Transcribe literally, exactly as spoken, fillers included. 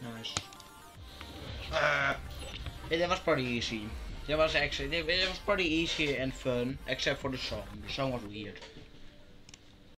Nice. Uh, yeah, that was pretty easy. That was actually, that was pretty easy and fun, except for the song. The song was weird.